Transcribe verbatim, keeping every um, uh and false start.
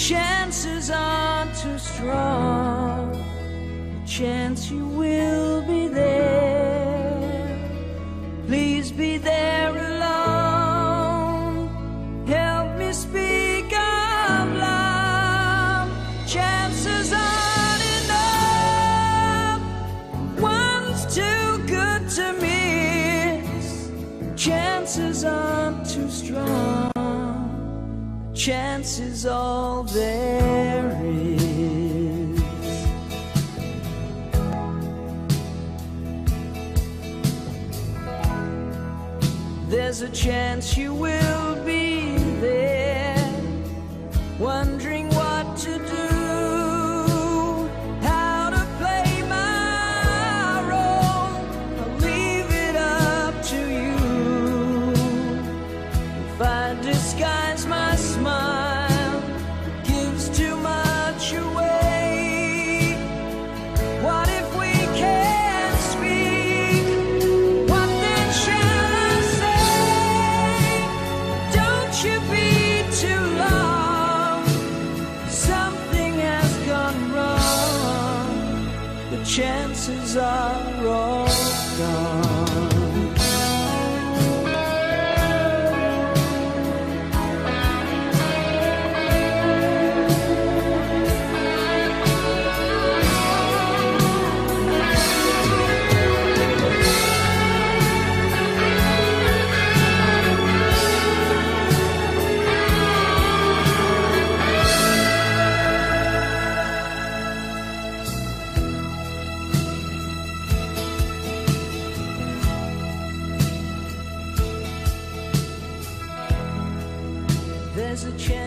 chances aren't too strong. The chance you will be there, please be there alone. Help me speak out loud. Chances aren't enough. One's too good to miss. Chances aren't too strong. Chances all there is. There's a chance you will be there, wondering what to do, how to play my role. I'll leave it up to you. If I disguise my smile, it gives too much away. What if we can't speak? What then shall I say? Don't you be too long. Something has gone wrong. The chances are all gone. There's a chance